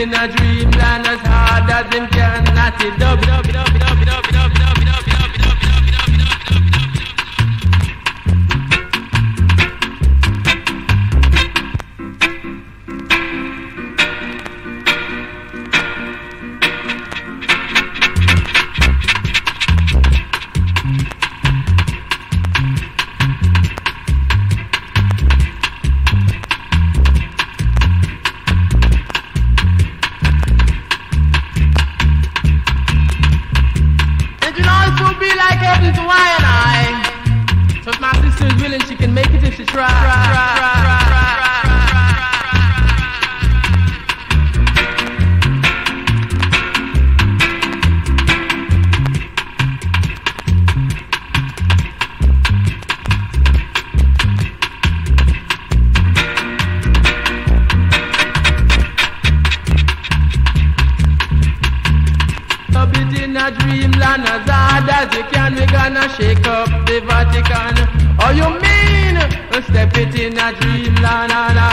in a dreamland as hard as him can. Natty dub. She can make it if she try. Dubitina dreamland as hard as you can. We gonna shake up the Vatican. Oh, you mean step it in a dreamland?